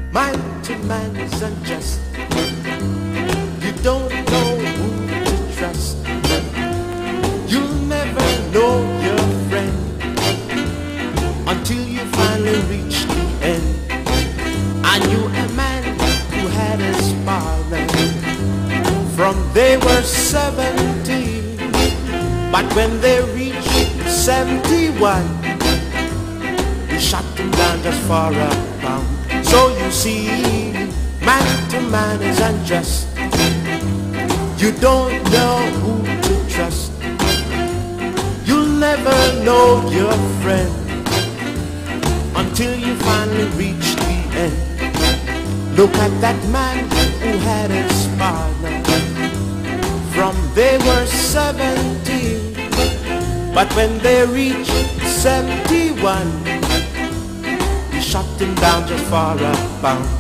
Man to man is unjust. You don't know who to trust. You'll never know your friend until you finally reach the end. I knew a man who had his father from they were 17, but when they reached 71, he shot them down just for a pound. So you see, man to man is unjust. You don't know who to trust. You'll never know your friend until you finally reach the end. Look at that man who had his partner from they were 17, but when they reached 71, he shot him down just for a pound.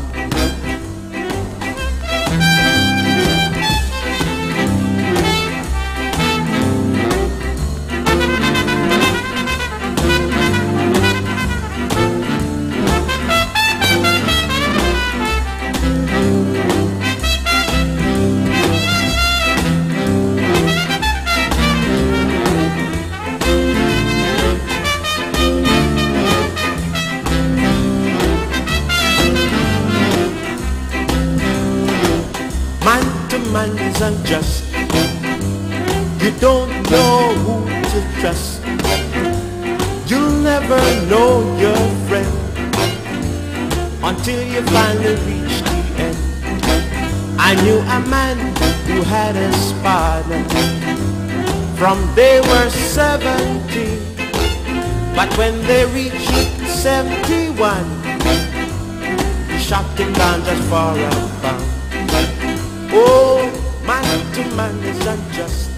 Man to man is unjust. You don't know who to trust. You'll never know your friend until you finally reach the end. I knew a man who had his partner from they were 17, but when they reached 71, he shot him down just for a pound. Oh, man to man is unjust.